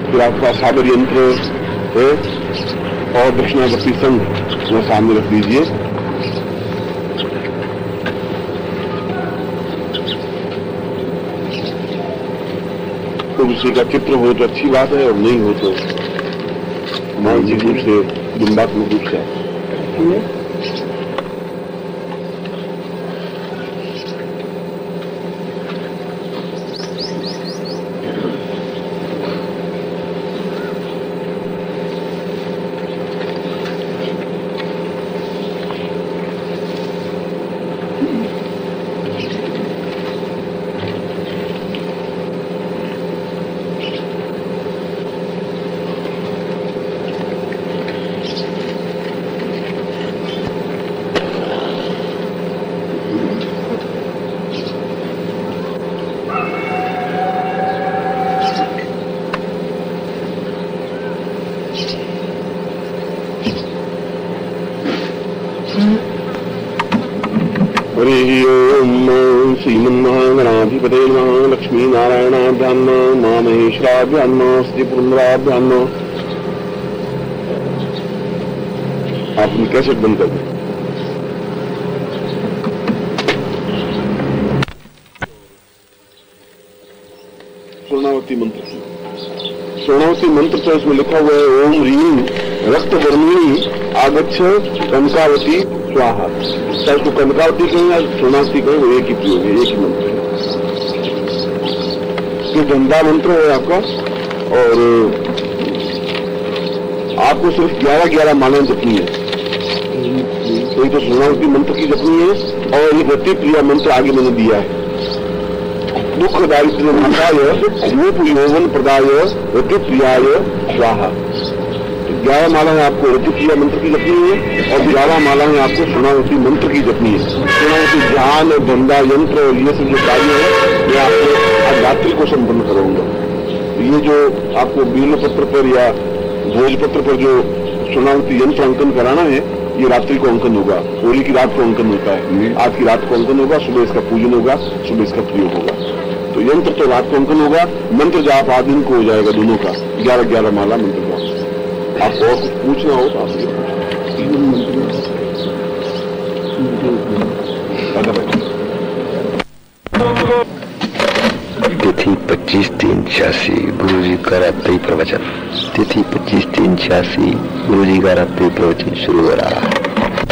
फिर आपके पास सागर यंत्र है और दक्षिणावर्ती संघ वो सामने रख दीजिए। तो उसी का चित्र हो तो अच्छी बात है और नहीं हो तो मानसिक रूप से बिंबात्मक रूप से श्रीमन्महागणाधिपते नमः। लक्ष्मी नारायणाभ्यां नमः। महेश्वराभ्यां नमः। श्री पुरंदराभ्यां नमः। आपने कैसे बंद कर दिया? स्वर्णावती मंत्र की स्वर्णावती मंत्र तो इसमें लिखा हुआ है ओम ह्रीं रक्त वर्णिनी आगच्छ कनकावती स्वाहा। चाहे उसको कनकावती कहें या स्वर्णावती कहें, वो एक ही प्रयोग है, एक ही मंत्र है। तो गंदा मंत्र है आपका और आपको सिर्फ 11-11 मालाएं जपनी है। तो ये तो स्वर्णावती मंत्र की जपनी है और ये गति प्रिया मंत्र आगे मैंने दिया है। दुख दारिद्र्य नाशाय रूप यौवन प्रदाय रति प्रियाय स्वाहा। 11 मालाएं आपको रति प्रिया मंत्र की जपनी है और 11 मालाएं आपको स्वर्णावती मंत्र की जपनी है। स्वर्णावती ध्यान और गंगा यंत्र और ये सब जो कार्य है ये आपको आज रात्रि को संपन्न करूंगा। ये जो आपको बेलपत्र पर या भोजपत्र पर जो स्वर्णावती यंत्र अंकन कराना है ये रात्रि को अंकन होगा। होली की रात को अंकन होता है, आज की रात को अंकन होगा, सुबह इसका पूजन होगा, सुबह इसका प्रयोग होगा। तो यंत्र तो रात को अंकन होगा, मंत्र जाप आज दिन को हो जाएगा दोनों का 11-11 माला मंत्र का। आपको और कुछ पूछना हो तो आप तिथि 25/3/86 गुरु जी का रात्रि प्रवचन। तिथि 25/3/86 गुरु जी का रात्रि प्रवचन शुरू हो रहा है।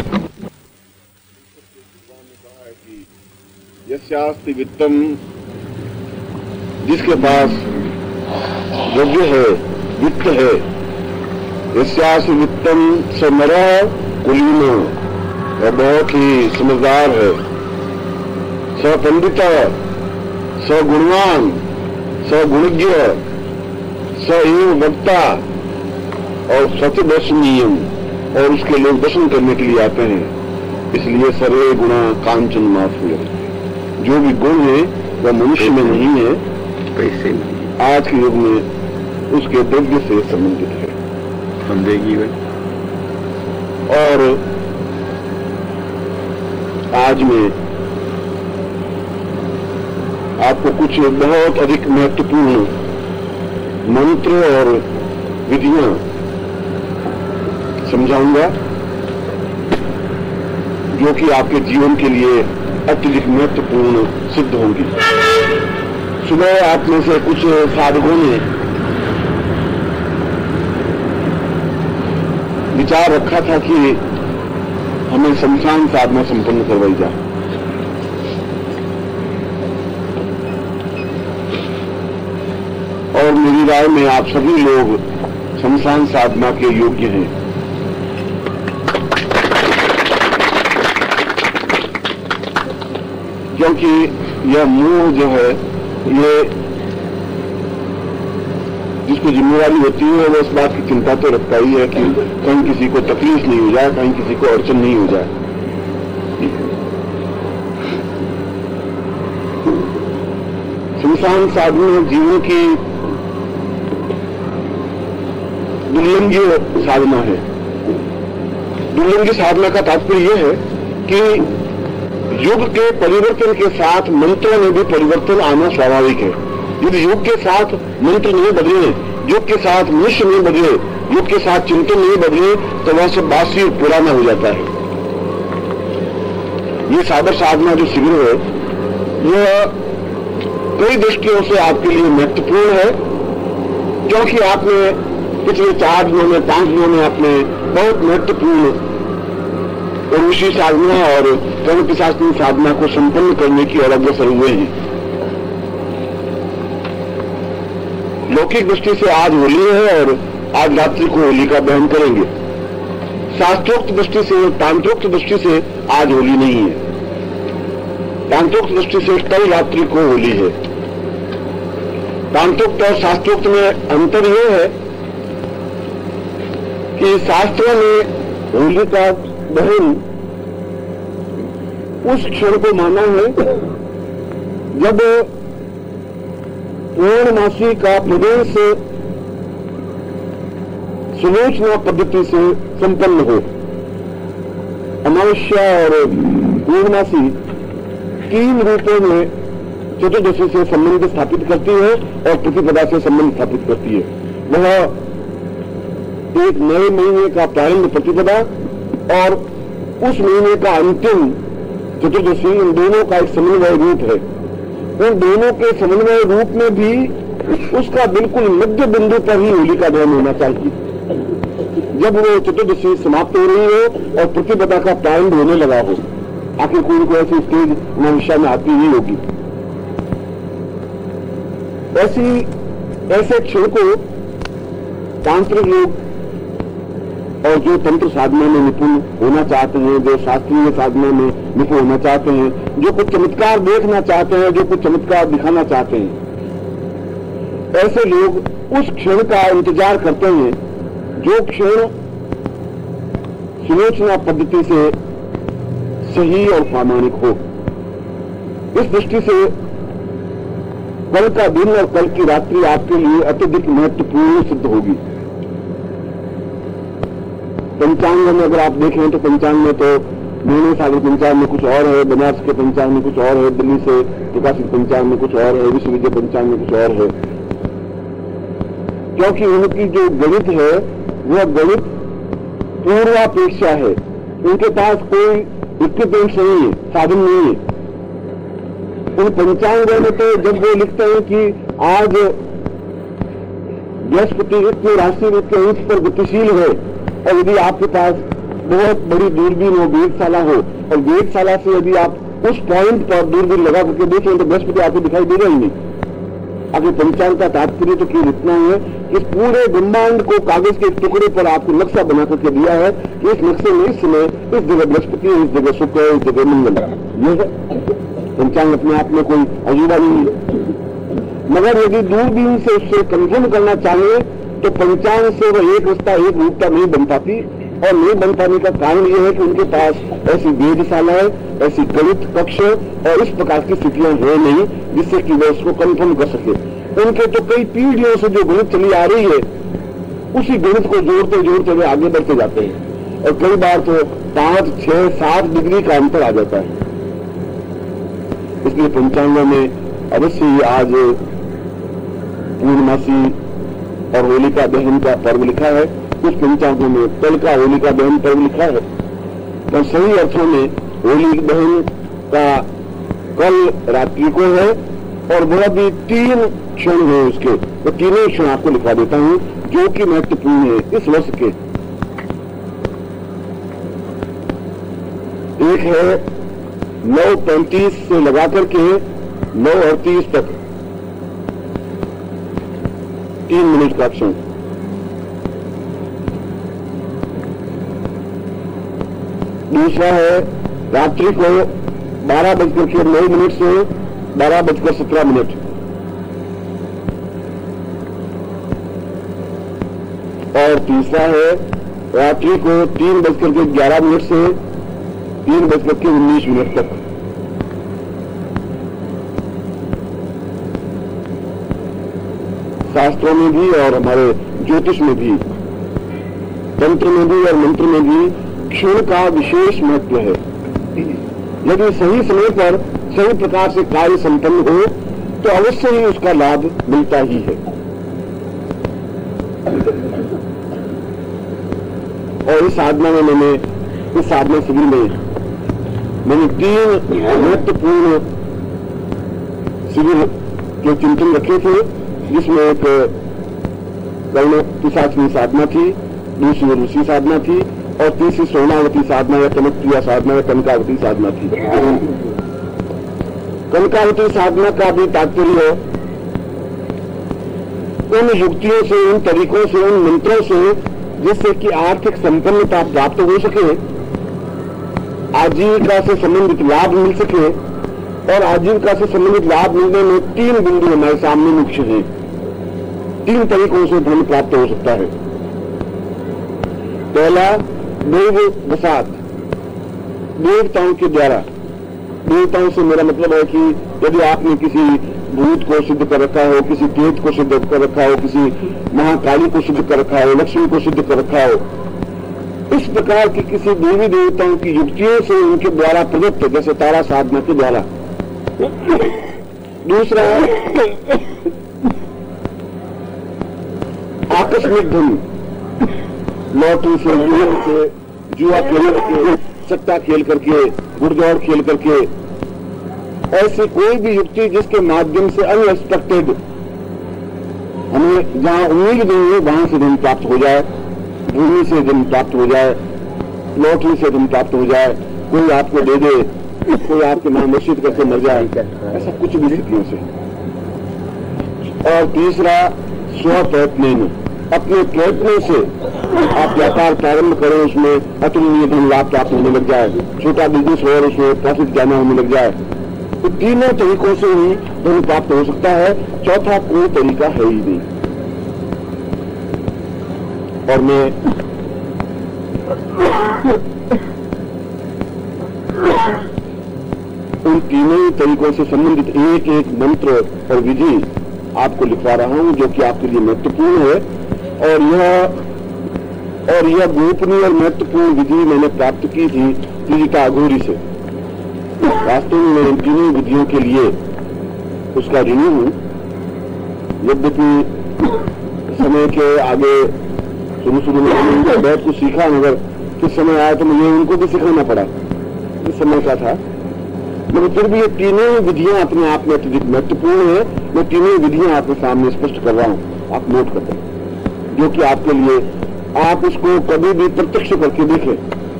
यस्यास्ति वित्तम, जिसके पास द्रव्य है, वित्त है, यस्यास्ति वित्तम स नरः कुलीन, वह बहुत ही समझदार है। स पंडित, स गुणवान, स गुणज्ञ, स एव वक्ता और सत्य दर्शनीयम, और उसके लोग दर्शन करने के लिए आते हैं। इसलिए सर्वे गुणा कांचन मात्र, जो भी गुण है वह मनुष्य में नहीं है, पैसे आज के युग में उसके द्रव्य से संबंधित है। बंदेगी और आज में आपको कुछ बहुत अधिक महत्वपूर्ण मंत्र और विधियां समझाऊंगा जो कि आपके जीवन के लिए अत्यधिक महत्वपूर्ण सिद्ध होंगी। सुबह आप में से कुछ साधकों ने विचार रखा था कि हमें शमशान साधना संपन्न करवाई जाए। और मेरी राय में आप सभी लोग शमशान साधना के योग्य हैं। क्योंकि यह मोह जो है, ये जिसको जिम्मेवारी होती है वो इस बात की चिंता तो रखता ही है कि कहीं किसी को तकलीफ नहीं हो जाए, कहीं किसी को अड़चन नहीं हो जाए। शमशान साधना जीवन की दुर्लंघ्य साधना है। दुर्लंघ्य साधना का तात्पर्य यह है कि युग के परिवर्तन के साथ मंत्रों में भी परिवर्तन आना स्वाभाविक है। यदि युग के साथ मंत्र नहीं बदले, युग के साथ मनुष्य नहीं बदले, युग के साथ चिंतन नहीं बदले, तो वह सब बासी और पुराना हो जाता है। ये साबर साधना जो शिविर है, यह कई दृष्टियों से आपके लिए महत्वपूर्ण है, क्योंकि आपने पिछले 4 दिनों में 5 दिनों में आपने बहुत महत्वपूर्ण और ऋषि साधना और कर्म पिशाचिनी साधना को संपन्न करने की ओर अग्रसर हुए हैं। लौकिक दृष्टि से आज होली है और आज रात्रि को होली का दहन करेंगे। शास्त्रोक्त दृष्टि से, तांत्रोक्त दृष्टि से आज होली नहीं है। तांत्रोक्त दृष्टि से कल रात्रि को होली है। तांत्रोक्त और शास्त्रोक्त में अंतर यह है कि शास्त्रों में होली का दहन उस क्षण को माना है जब पूर्णमासी का प्रदेश सुलोचना पद्धति से संपन्न हो। अमावस्या और पूर्णमासी 3 रूपों में चतुर्दशी से संबंध स्थापित करती है और प्रतिपदा से संबंध स्थापित करती है। वह एक नए महीने का प्रारंभ प्रतिपदा और उस महीने का अंतिम चतुर्दशी, इन दोनों का एक समन्वय रूप है। उन दोनों के समन्वय रूप में भी उसका बिल्कुल मध्य बिंदु पर ही होली का दहन होना चाहिए। जब वो चतुर्दशी समाप्त हो रही हो और प्रतिपदा का प्रारंभ होने लगा हो, आखिर कोई को ऐसी स्टेज अमावस्या में आती ही होगी। ऐसे क्षण को तांत्रिक लोग और जो तंत्र साधना में निपुण होना चाहते हैं, जो शास्त्रीय साधना में निपुण होना चाहते हैं, जो कुछ चमत्कार देखना चाहते हैं, जो कुछ चमत्कार दिखाना चाहते हैं, ऐसे लोग उस क्षण का इंतजार करते हैं जो क्षण सुलोचना पद्धति से सही और प्रामाणिक हो। इस दृष्टि से कल का दिन और कल की रात्रि आपके लिए अत्यधिक महत्वपूर्ण सिद्ध होगी। पंचांग में अगर आप देखें तो पंचांग में तो महीने सागर पंचांग में कुछ और है, बनारस के पंचांग में कुछ और है, दिल्ली से प्रकाशित पंचांग में कुछ और है, विश्वविद्यालय पंचांग में कुछ और है। क्योंकि उनकी जो गणित है वह गणित पूर्वापेक्षा है। उनके पास कोई इक्विपमेंट्स नहीं है, साधन नहीं है। उन पंचांगों में तो जब वो लिखते हैं कि आज बृहस्पति इतनी राशि में इतने अंश पर गतिशील है, और यदि आपके पास बहुत बड़ी दूरबीन हो, वेधशाला हो, और वेधशाला से यदि आप उस पॉइंट पर दूरबीन लगा करके देखें तो बृहस्पति आपको दिखाई देगा ही नहीं। आगे पंचांग का तात्पर्य तो केवल इतना है कि इस पूरे ब्रह्मांड को कागज के एक टुकड़े पर आपको नक्शा बना करके दिया है कि इस नक्शे में इस समय इस जगह बृहस्पति है, इस जगह शुक्र है, इस जगह मंगल है। यह पंचांग अपने आप में कोई अजूबा नहीं है। मगर यदि दूरबीन से उससे कंफर्म करना चाहिए तो पंचांग से वह एक रस्ता एक रूपता नहीं बन पाती, और नहीं बन पाने का कारण यह है कि उनके पास ऐसी वेधशालाएं, ऐसी गणित कक्ष और इस प्रकार की स्थितियां है नहीं जिससे कि वह इसको कंफर्म कर सके। उनके तो कई पीढ़ियों से जो गणित चली आ रही है उसी गणित को जोड़ते जोड़ते वे आगे बढ़ते जाते हैं, और कई बार तो 5, 6, 7 डिग्री का अंतर आ जाता है। इसलिए पंचांगों में अवश्य ही आज पूर्णमासी और होलिका दहन का पर्व लिखा है। कुछ पंचांगों में कल का होलिका दहन पर्व लिखा है, पर सही अर्थों में होली दहन का कल रात्रि को है, और वह भी 3 क्षण है उसके। तो तीनों क्षण आपको लिखा देता हूं जो कि महत्वपूर्ण है इस वर्ष के। एक है 9:35 से लगाकर के 9:38 तक 3 मिनट का क्षण। दूसरा है रात्रि को 12:09 से 12:17। और तीसरा है रात्रि को 3:11 से 3:19 तक। शास्त्रों में भी और हमारे ज्योतिष में भी, तंत्र में भी और मंत्र में भी क्षण का विशेष महत्व है। यदि सही समय पर सही प्रकार से कार्य संपन्न हो तो अवश्य ही उसका लाभ मिलता ही है। और इस साधना में मैंने, इस साधना शिविर में मैंने 3 महत्वपूर्ण शिविर के चिंतन रखे थे, जिसमें एक कर्ण पिशाचिनी साधना थी, दूसरी ऋषि साधना थी और तीसरी सोनावती साधना या कनकप्रिया साधना या कनकावती साधना थी। कनकावती साधना का भी तात्पर्य उन युक्तियों से, उन तरीकों से, उन मंत्रों से जिससे कि आर्थिक संपन्नता प्राप्त हो सके, आजीविका से संबंधित लाभ मिल सके। और आजीविका से संबंधित लाभ मिलने में 3 बिंदु हमारे सामने मुख्य हैं। 3 तरीकों से धन प्राप्त हो सकता है। पहला, देव वसात, देवताओं के द्वारा। देवताओं से मेरा मतलब है कि यदि आपने किसी भूत को सिद्ध कर रखा हो, किसी प्रेत को सिद्ध कर रखा हो, किसी महाकाली को सिद्ध कर रखा हो, लक्ष्मी को सिद्ध कर रखा हो, इस प्रकार की किसी देवी देवताओं की युक्तियों से उनके द्वारा प्रदत्त, जैसे तारा साधना के द्वारा। दूसरा, आकस्मिक धन, लॉटरी से, जुआ खेल करके, सट्टा खेल करके, गुड़दौड़ खेल करके, ऐसी कोई भी युक्ति जिसके माध्यम से अनएक्सपेक्टेड हमें जहां उम्मीद नहीं है वहां से धन प्राप्त हो जाए, भूमि से धन प्राप्त हो जाए, लॉटरी से धन प्राप्त हो जाए, कोई आपको दे दे, कोई आपके नाम निश्चित करके मर जाए, ऐसा कुछ भी स्थितियों से। और तीसरा, स्वप्रयत्न, अपने प्रयत्नों से आप व्यापार प्रारंभ करें, उसमें अतुलनीय धन लाभ प्राप्त होने लग जाए, छोटा बिजनेस हो और उसमें प्रॉफिट ज्यादा होने लग जाए। तो तीनों तरीकों से ही धन प्राप्त हो सकता है, चौथा कोई तरीका है ही नहीं। और मैं उन तीनों तरीकों से संबंधित एक एक मंत्र और विधि आपको लिखवा रहा हूं, जो कि आपके लिए महत्वपूर्ण है। और यह गोपनीय और महत्वपूर्ण विधि मैंने प्राप्त की थी त्रिजिता अघोरी से। वास्तव में मैं इन तीनों विधियों के लिए उसका ऋणी हूं। यद्यपि समय के आगे शुरू में मैंने बहुत कुछ सीखा, मगर किस समय आया तो मुझे उनको भी सिखाना पड़ा, इस समय का था। मगर फिर भी ये तीनों विधियां अपने आप में अत्यधिक महत्वपूर्ण है। मैं तीनों विधियां आपके सामने स्पष्ट कर रहा हूं, आप नोट कर दें, जो कि आपके लिए, आप उसको कभी भी प्रत्यक्ष करके देखें।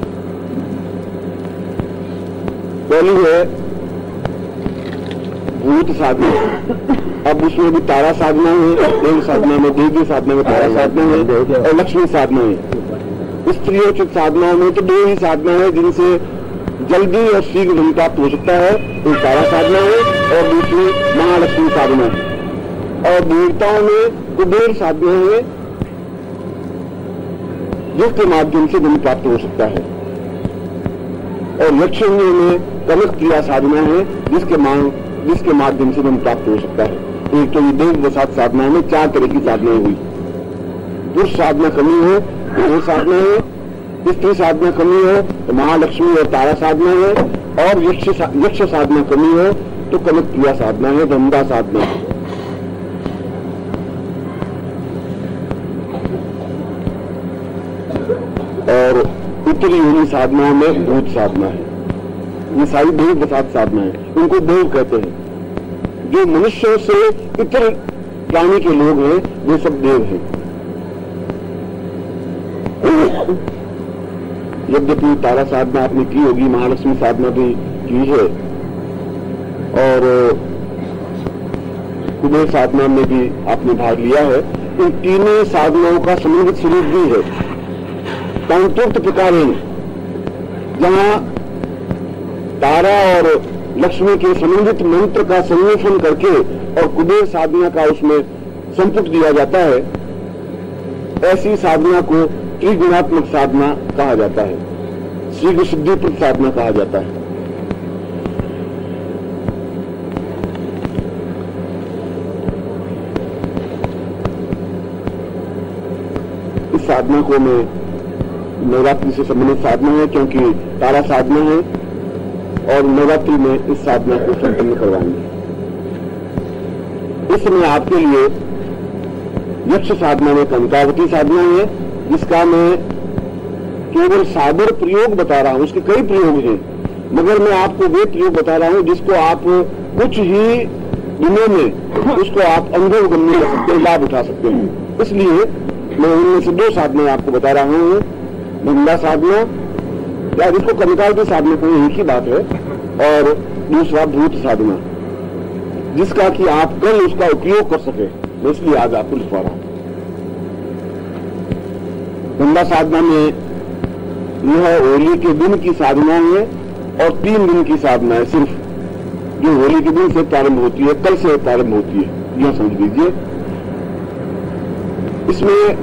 पहली है भूत साधना। अब उसमें भी तारा साधना है, देव साधना में, देवी साधना में तारा साधना है और लक्ष्मी साधना है। स्त्रियोचित साधनाओं में तो 2 ही साधना है जिनसे जल्दी और शीघ्र धन प्राप्त हो सकता है, एक तारा साधना है और दूसरी महालक्ष्मी साधना है। और देवताओं में कुबेर साधना है, जिसके माध्यम से धन प्राप्त हो सकता है। और यक्षिणियों में कनक क्रिया साधना है, जिसके माध्यम से धन प्राप्त हो सकता है। एक तो ये देव वसात साधना में 4 तरह की साधनाएं हुई। पुरुष साधना कमी हो तो साधना है, स्त्री साधना कमी हो तो महालक्ष्मी और तारा साधना है, और यक्ष साधना कमी हो तो कनक क्रिया साधना है, धनदा साधना है। और उत्तरी योनि साधनाओं में भूत साधना है। ये सारी देव वसात साधना है, इनको देव कहते हैं। जो मनुष्यों से इतर प्राणी के लोग हैं वे सब देव हैं। यद्यपि तारा साधना आपने की होगी, महालक्ष्मी साधना भी की है, और कुबेर साधना में भी आपने भाग लिया है। इन तीनों साधनाओं का समन्वित स्वरूप भी है। तांत्रिक प्रकार है, जहां तारा और लक्ष्मी के समन्वित मंत्र का संयोजन करके और कुबेर साधना का उसमें संपुट दिया जाता है, ऐसी साधना को त्रिगुणात्मक साधना कहा जाता है, शीघ्र सिद्धिप्रद साधना कहा जाता है। इस साधना को मैं नवरात्रि से संबंधित साधना है, क्योंकि तारा साधना है और नवरात्रि में इस साधना को संपन्न करवाएंगे। इस समय आपके लिए यक्ष साधना में कनकावती साधना है, जिसका मैं केवल सादर प्रयोग बता रहा हूं। उसके कई प्रयोग हैं, मगर मैं आपको वे प्रयोग बता रहा हूं जिसको आप कुछ ही दिनों में उसको आप अनुभवगम्य कर सकते हैं, लाभ उठा सकते हैं। इसलिए मैं उनमें से 2 साधना आपको बता रहा हूं। गंगा साधना, या जिसको कनकावती साधना को एक ही बात है, और दूसरा भूत साधना, जिसका कि आप कल उसका उपयोग कर सके, इसलिए आज आपको लिखवा रहा हूं। गंगा साधना में यह होली के दिन की साधना है और 3 दिन की साधना है सिर्फ, जो होली के दिन से प्रारंभ होती है, कल से प्रारंभ होती है, यह समझ लीजिए। इसमें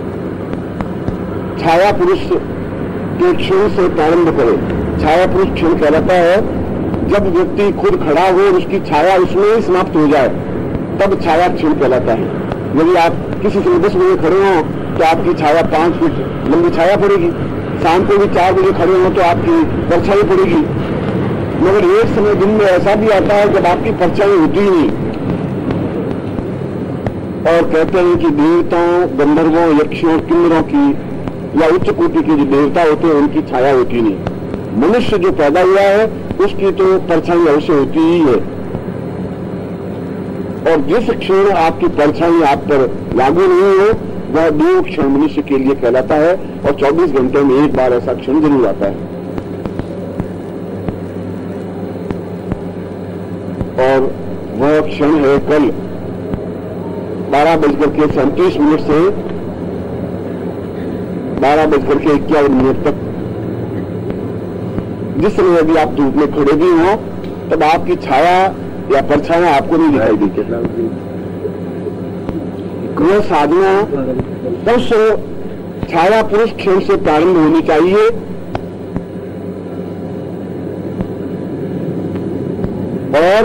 छाया पुरुष के क्षण से प्रारंभ करें। छाया पुरुष क्षण कहलाता है जब व्यक्ति खुद खड़ा हो और उसकी छाया उसमें ही समाप्त हो जाए, तब छाया क्षण कहलाता है। यदि आप किसी समय 10 बजे खड़े हो तो आपकी छाया 5 फीट लंबी छाया पड़ेगी, शाम को भी 4 बजे खड़े हो तो आपकी परछाई पड़ेगी। मगर एक समय दिन में ऐसा भी आता है जब आपकी परछाई होती ही नहीं, और कहते हैं कि देवताओं, गंधर्वों, यक्षों, किन्नरों की या उच्च कोटि के जो देवता होते हैं उनकी छाया होती नहीं। मनुष्य जो पैदा हुआ है उसकी तो परछाई अवश्य होती ही है, और जिस क्षण आपकी परछाई आप पर लागू नहीं हो वह 2 क्षण मनुष्य के लिए कहलाता है, और 24 घंटे में एक बार ऐसा क्षण जरूर आता है। और वह क्षण है कल 12:37 से 12:51 तक, जिस समय यदि आप धूप में खड़े भी हो तब आपकी छाया या परछाया आपको नहीं दिखाई देगी। यह साधना उस छाया पुरुष क्षण से प्रारंभ होनी चाहिए, और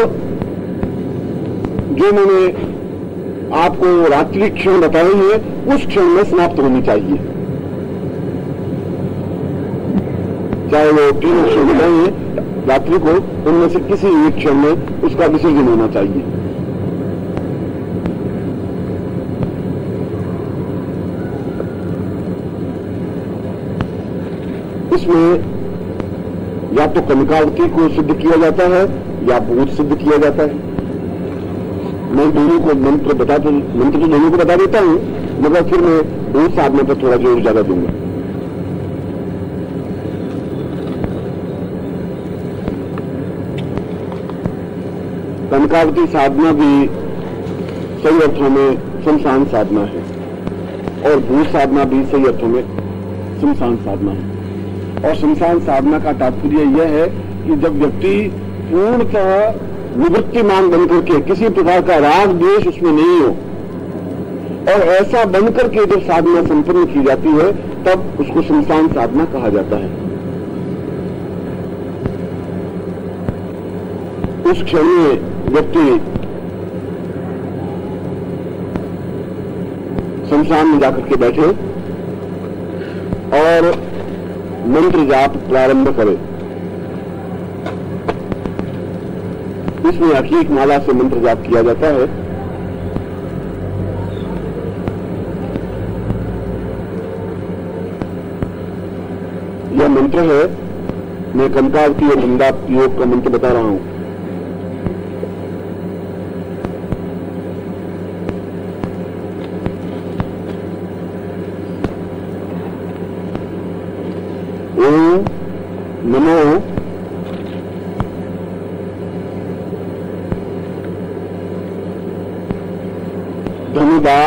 जो मैंने आपको रात्रि क्षण बताई है उस क्षण में समाप्त होनी चाहिए। चाहे वो 3 क्षण बताए हैं रात्रि को, उनमें से किसी एक क्षण में उसका विसर्जन होना चाहिए। इसमें या तो कनकावती को सिद्ध किया जाता है या भूत सिद्ध किया जाता है। मैं दोनों को मंत्र तो दोनों को बता देता हूं, मगर फिर मैं भूत साधना पर थोड़ा जोर ज्यादा दूंगा। कनकावती साधना भी सही अर्थों में शमशान साधना है, और भूत साधना भी सही अर्थों में शमशान साधना है। और शमशान साधना का तात्पर्य यह है कि जब व्यक्ति पूर्णतः निवृत्तिमान बनकर के, किसी प्रकार का राग द्वेष उसमें नहीं हो, और ऐसा बनकर के जब साधना संपन्न की जाती है तब उसको शमशान साधना कहा जाता है। उस क्षण में व्यक्ति शमशान में जाकर के बैठे और मंत्र जाप प्रारंभ करे। इसमें अकीक माला से मंत्र जाप किया जाता है। यह मंत्र है, मैं कनकावती और गंगा योग का मंत्र बता रहा हूं। ओम नमो धनुदा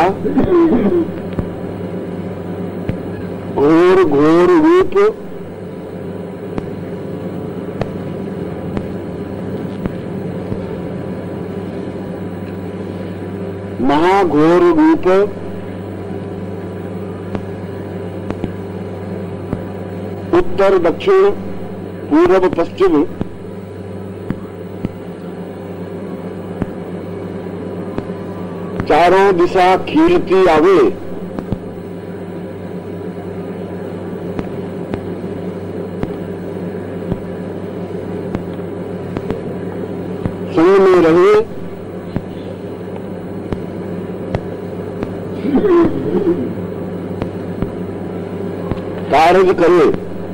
घोर घोर रूप महाघोर रूप उत्तर दक्षिण पूर्व पश्चिम चारों दिशा खीलती आवे, संग में रहे कार्य करे,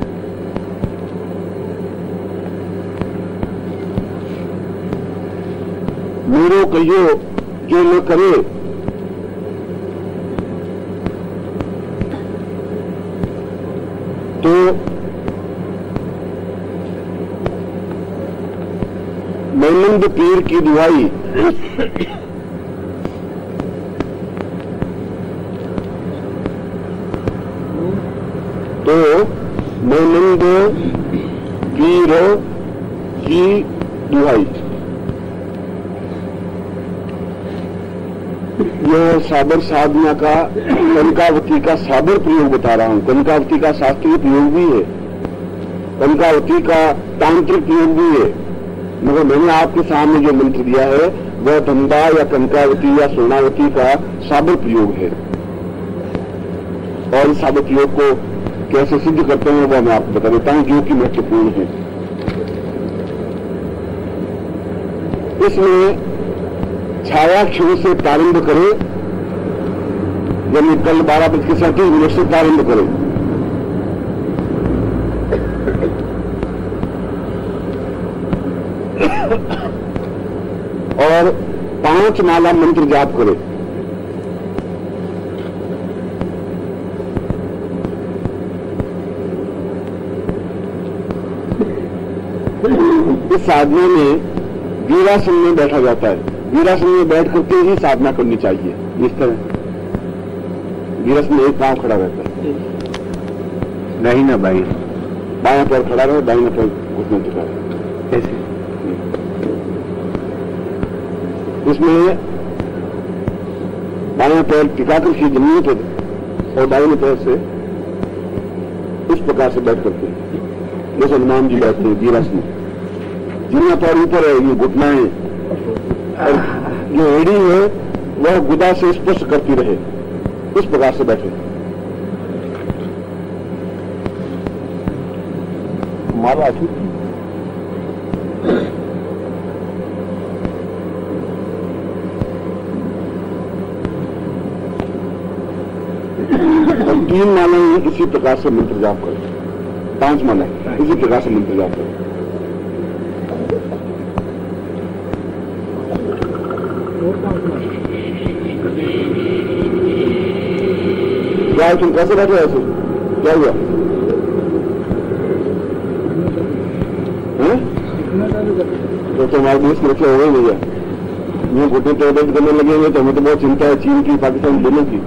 मेरो कहियो जो न करे, तो मैनंद पीर की दुहाई, तो मैनंद पीर की दुहाई। यह साबर साधना का कनकावती का साबर प्रयोग बता रहा हूं। कनकावती का शास्त्रीय प्रयोग भी है, कनकावती का तांत्रिक प्रयोग भी है, मगर मैंने आपके सामने जो मंत्र दिया है वह धंधा या कनकावती या सोनावती का साबर प्रयोग है। और इस साबर प्रयोग को कैसे सिद्ध करते हैं वह मैं आपको बता देता हूं, जो कि महत्वपूर्ण है। इसमें छाया क्षण से प्रारंभ करें, यानी कल 12:37 से प्रारंभ करें। और 5 माला मंत्र जाप करें। इस साधना में वीरासन में बैठा जाता है। वीरासन में बैठ करके ही साधना करनी चाहिए। इस तरह वीरासन में एक पांव खड़ा रहता है, दाहिना बाई, बायां पैर खड़ा रहे, दाहिना पैर घुटने टिका रहे, ऐसे। इसमें बायां पैर टिकाकर की जमीन पर और दाहिने पैर से इस प्रकार से बैठ करते हैं जैसे हनुमान जी बैठते हैं वीरासन। जितना पैर ऊपर है ये घुटनाएं, और जो एड़ी है वह गुदा से स्पर्श करती रहे, इस प्रकार से बैठे। माला ठीक, और 3 मालाएं इसी प्रकार से मंत्र जाप करें। 5 मालाएं इसी प्रकार से मंत्र जाप करें। क्या तुम कैसे बैठे ऐसे? क्या हुआ? तो तुम्हारे देश में रखे हुए भैया, ये घुटने तो दर्द करने लगे हुए, तो हमें तो बहुत चिंता है चीन की, पाकिस्तान दोनों की।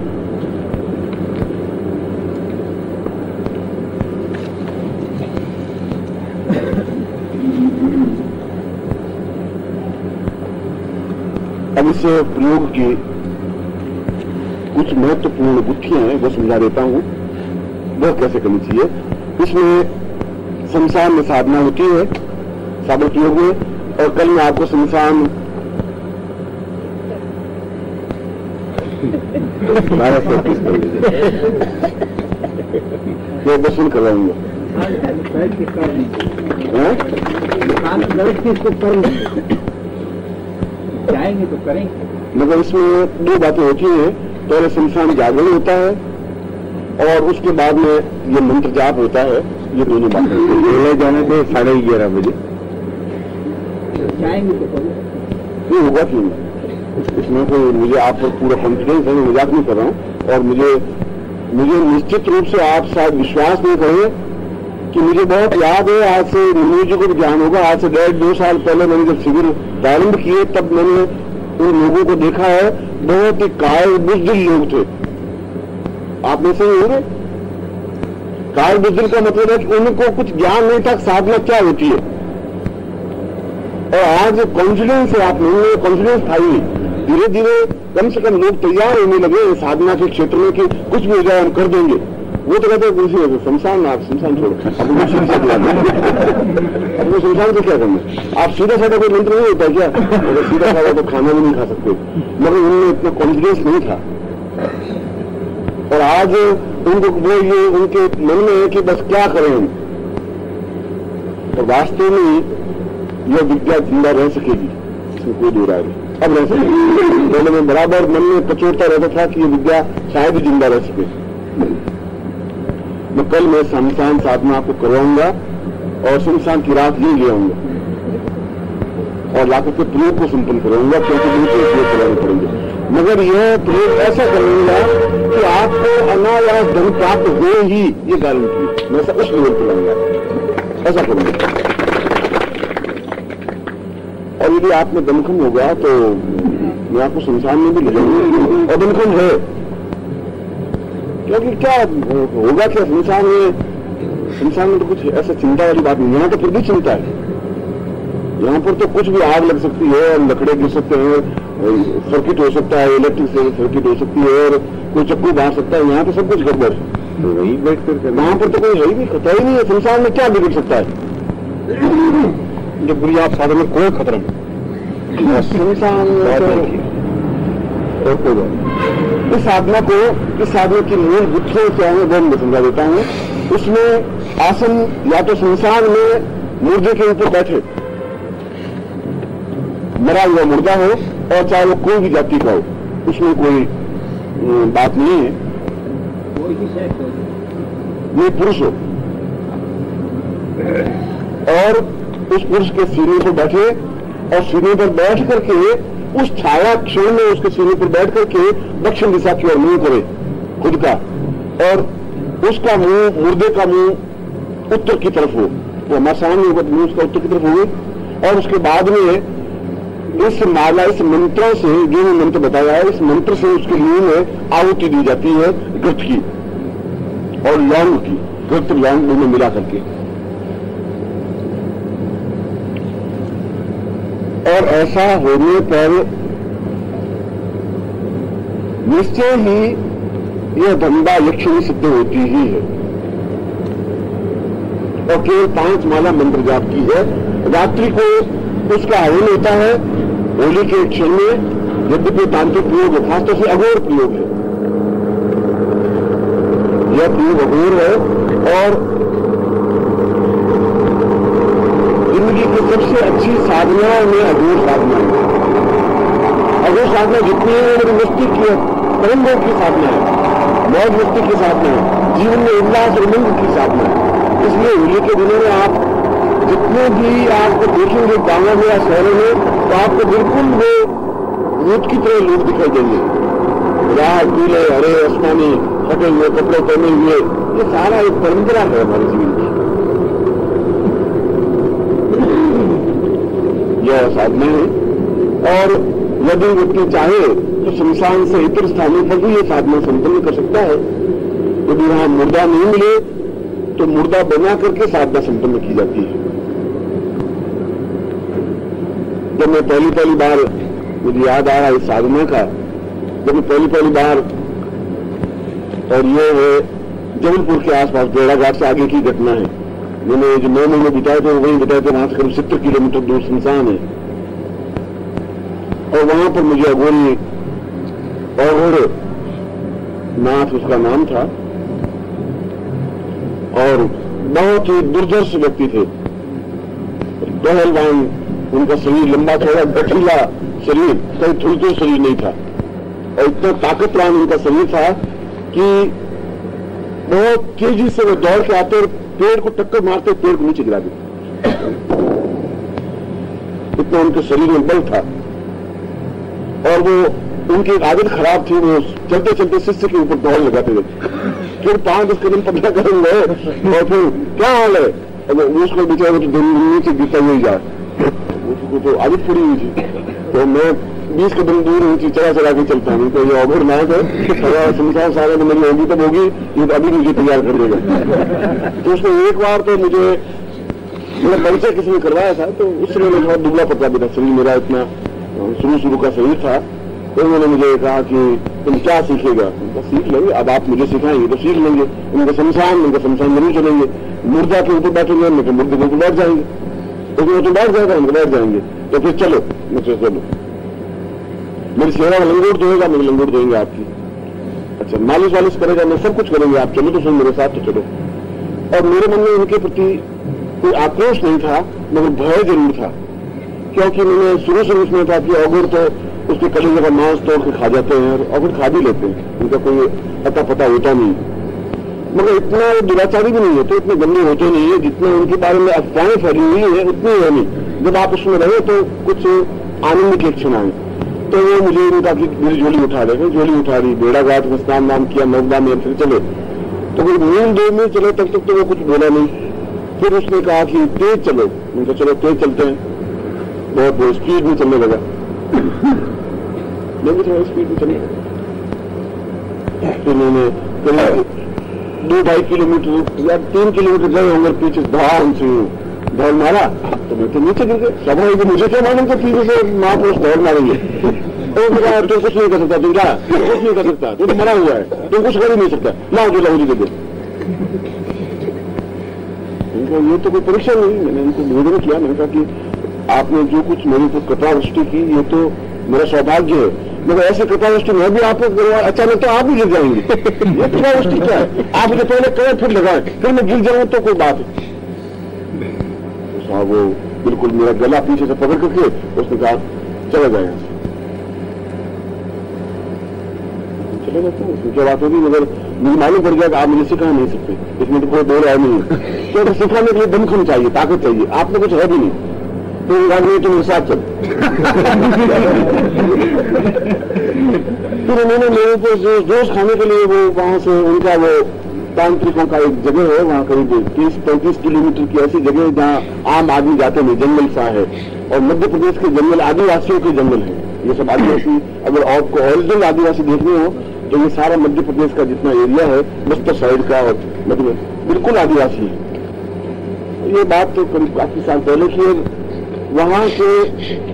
अब इस प्रयोग की कुछ महत्वपूर्ण गुत्थियां हैं, वो समझा देता हूं वह कैसे करनी चाहिए। इसमें शमशान में साधना होती है साबर प्रयोग में, और कल मैं आपको शमशान ये दर्शन करवाऊंगा। जाएंगे तो करेंगे, मगर इसमें 2 बातें होती हैं। पहले शमशान जागरण होता है और उसके बाद में ये मंत्र जाप होता है। ये दोनों बातें ले जाने दे 11:30 बजे जाएंगे तो करेंगे। ये होगा क्यों? इसमें कोई मुझे आप पर पूरा कॉन्फिडेंस है, मैं मजाक नहीं कर रहा हूँ। और मुझे निश्चित रूप से आप शायद विश्वास नहीं करें कि मुझे बहुत याद है, आज से मुझे जी को भी ध्यान होगा, आज से 1.5-2 साल पहले मैंने जब शिविर प्रारंभ किए तब मैंने उन लोगों को देखा है, बहुत ही कायल बुज़दिल लोग थे। आप में से ही होंगे। कायल बुज़दिल का मतलब है कि उनको कुछ ज्ञान नहीं था साधना क्या होती है, और आज कॉन्फिडेंस है आप लोगों में, कॉन्फिडेंस था ही। धीरे धीरे कम से कम लोग तैयार होने लगे साधना के क्षेत्र में कि कुछ भी हो जाए हम कर देंगे। वो तो कहते हैं शमशान, आप शमशान छोड़ो, अब वो शमशान से क्या करना? आप सीधा साधा कोई मंत्र नहीं होता क्या? अगर सीधा साधा तो खाना भी नहीं खा सकते, मगर उनमें इतना कॉन्फिडेंस नहीं था। और आज उनको वो ये उनके मन में है कि बस क्या करें हम। तो वास्तव में यह विद्या जिंदा रह सकेगी, इसमें कोई दो राय नहीं। अब रह सके। पहले मैं बराबर मन में पचोड़ता रहता था कि ये विद्या शायद ही जिंदा रह सके। मैं कल मैं शमशान साधना आपको करवाऊंगा और शमशान की रात ही ले आऊंगा और लाखों के प्रयोग को संपन्न कराऊंगा, क्योंकि दूसरे प्रयोग कराने पड़ेंगे। मगर यह प्रयोग ऐसा करूंगा कि आपको अनायास धन प्राप्त हो ही, ये गारंटी। मैं उस लेवल पर लाऊंगा, ऐसा करूंगा। और यदि आप में दमखम होगा तो मैं आपको संसार में भी ले जाऊंगा। और दमखम है, क्योंकि क्या होगा क्या संसार में तो कुछ ऐसा चिंता वाली बात नहीं। यहाँ तो फिर भी चिंता है। यहाँ पर तो कुछ भी आग लग सकती है और लकड़े गिर सकते हैं, सर्किट हो सकता है, इलेक्ट्रिक से सर्किट हो सकती है और कोई चक्कू बांध सकता है। यहाँ तो सब कुछ गड़बड़ है। वही बैठ कर वहां पर तो कोई है ही नहीं, खतरा ही नहीं है। संसार में क्या बिगड़ सकता है? जब बुरी आप साधन में कोई खतरा नहीं, संसार इस साधना को, इस साधना की मूल गुत्थियों क्या है वो मैं समझा देता हूँ। उसमें आसन या तो संसार में मुर्दे के ऊपर बैठे, मरा हुआ मुर्दा हो और चाहे वो कोई भी जाति का हो, उसमें कोई बात नहीं है। ये पुरुष हो और उस पुरुष के सीने पर बैठे और सीने पर बैठ करके उस छाया क्षण में उसके सीने पर बैठ करके दक्षिण दिशा की ओर मुंह करे खुद का, और उसका मुंह, मुर्दे का मुंह उत्तर की तरफ हो। तो हमारे सामने होगा तो मुंह उसका उत्तर की तरफ हो। और उसके बाद में इस माला, इस मंत्रों से, जो मैं मंत्र बताया है, इस मंत्र से उसके मुंह में आहुति दी जाती है घृत की और लौंग की। घृत लौंग मुंह में मिला करके, और ऐसा होने पर निश्चय ही यह धंधा यक्षिणी सिद्ध होती ही है। और केवल 5 माला मंत्र जाप की है। रात्रि को उसका हवन होता है होली के क्षण में, यद्यपि तांत्रिक प्रयोग है, खासतौर से अघोर प्रयोग है। यह प्रयोग अघोर है और जिंदगी की सबसे अच्छी साधनाओं में अघोर साधना है। अघोर साधना जितनी है मेरी मस्तिष्क की तरंगों की साधना है, मौज मस्ती की साधना है, जीवन में उल्लास और उमंग की साधना है। इसलिए होली के दिनों में आप जितने भी आपको देखेंगे गांवों में या शहरों में, तो आपको बिल्कुल वो ऊँट की तरह लोग दिखाई देंगे। लाल, पीले, हरे, आसमानी फटे हुए कपड़े पहने हुए। ये सारा एक परंपरा है हमारे जीवन की। यह साधना है और यदि व्यक्ति चाहे तो शमशान से इतर स्थानों पर भी यह साधना संपन्न कर सकता है। यदि वहां मुर्दा नहीं मिले तो मुर्दा बना करके साधना संपन्न की जाती है। जब मैं पहली बार, मुझे याद आया इस साधना का, जब मैं पहली बार, और ये है जबलपुर के आसपास बेड़ाघाट से आगे की घटना है। मैंने जो 9 महीने बिताए थे वहीं बिताए थे, वहां से करीब 70 किलोमीटर दूर शमशान है। और वहां पर मुझे अघोरी अघोर नाथ उसका नाम था और बहुत ही दुर्धर्ष व्यक्ति थे। पहलवान, उनका शरीर लंबा चौड़ा गठीला शरीर, कहीं थुलतुल शरीर नहीं था और इतना ताकतवान उनका शरीर था कि बहुत तेजी से वो दौड़ के आते और पेड़ को टक्कर मारते पेड़ को नीचे गिरा देते। इतना उनके शरीर में बल था। और वो, उनकी एक आदत खराब थी, वो चलते चलते शिष्य के ऊपर दौड़ लगाते थे। फिर 5-10 कदम 15 कदम गए और फिर क्या हाल है, उसको बेचारे तो नीचे गिरता हुआ जा, उसको तो आदत पड़ी हुई थी। तो मैं 20 कदम दूर नीचे चला के चलता हूँ। तो ये अघोर नाथ है, शमशान सारा में मेरी होगी तब होगी, ये अभी मुझे तैयार कर देगा। तो उसने एक बार तो मुझे मेरा परिचय किसी ने करवाया था, तो उस समय मैं थोड़ा दुबला पतला भी था, शरीर मेरा इतना शुरू का शरीर था। तो उन्होंने मुझे कहा कि तुम क्या सीखेगा? सीख लेंगे, अब आप मुझे सिखाएंगे तो सीख लेंगे। उनका शमशान जरूर चलेंगे, मुर्दा के ऊपर बैठेंगे, उनके मुर्दे के ऊपर बैठ जाएंगे, तो वो तो बैठ जाएगा, हम बैठ जाएंगे। तो फिर चलो, मुझसे चलो, मेरी सेवा में लंगोट धोएगा, मेरी लंगोट धोएंगे आपकी। अच्छा, मालिश करेगा, मैं सब कुछ करेंगे, आप चलो तो सही मेरे साथ, तो चलो। और मेरे मन में उनके प्रति कोई आक्रोश नहीं था, मगर भय जरूर था, क्योंकि मैंने शुरू से उसमें था कि अघोर तो उसके कलेजे का मांस तोड़ के खा जाते हैं और फिर खा भी लेते हैं, उनका कोई पता होता नहीं। मगर इतना दुराचारी भी नहीं होते, इतने गंदे होते नहीं है, जितने उनके बारे में अफवाहें फैली हुई है उतनी है नहीं। जब आप उसमें रहे तो कुछ आनंद के क्षण आए, तो वो मुझे उनका कि मेरी झोली उठा रहे, झोली उठा रही, बेड़ा घाट में स्नान नाम किया, नवदा में फिर चले, तो फिर मील 2 मील चले तब तक तो वो कुछ बोला नहीं। फिर उसने कहा कि तेज चलो, उनका चलो तेज चलते हैं, बहुत स्पीड में चलने लगा, मैं भी थोड़ा स्पीड में चले। फिर मैंने 2-2.5 किलोमीटर या 3 किलोमीटर गए होंगे, पीछे धाम से दौड़ मारा तो मैं तो नीचे गिर गए। सब मुझे क्या मालूम था पीछे से महापुरुष दौड़ मारेंगे। तो कुछ नहीं कर सकता, तुम क्या कुछ नहीं कर सकता, तू तो मरा हुआ है, तुम कुछ कर ही नहीं सकता, लाओ जो लाओ जी दे दो। उनको ये तो कोई परीक्षा नहीं। मैंने उनको निवेदन किया, मैंने कहा कि आपने जो कुछ मेरे को कृपा दृष्टि की ये तो मेरा सौभाग्य है, मगर ऐसे कृपा दृष्टि मैं भी आपको अचानक तो आप भी गिर जाएंगे। ये कृपा दृष्टि क्या है, आप मुझे पहले करें फिर लगाए, फिर मैं गिर जाऊं तो कोई बात है। वो बिल्कुल मेरा गला पीछे से पकड़ करके उसने कहा चला जाए, चले जाते हैं। क्या बात होगी, मगर मुझे मालूम पड़ गया कि आप मुझे सिखा नहीं सकते, इसमें तो कोई बोल रहा नहीं है, क्योंकि सिखाने के लिए दमखम चाहिए, ताकत चाहिए, आपने कुछ है भी नहीं, तो तुम मेरे साथ चल। फिर उन्होंने मेरे को जोश खाने के लिए वो वहां से उनका वो तांत्रिकों का एक जगह है, वहां करीब 30-35 किलोमीटर की ऐसी जगह है जहां आम आदमी जाते नहीं, जंगल सा है, और मध्य प्रदेश के जंगल आदिवासियों के जंगल है। ये सब आदिवासी, अगर आपको ओरिजिनल आदिवासी देखने हो तो ये सारा मध्य प्रदेश का जितना एरिया है, बस्तर साइड का और मध्य बिल्कुल आदिवासी है। ये बात तो करीब काफी साल पहले की है। वहां से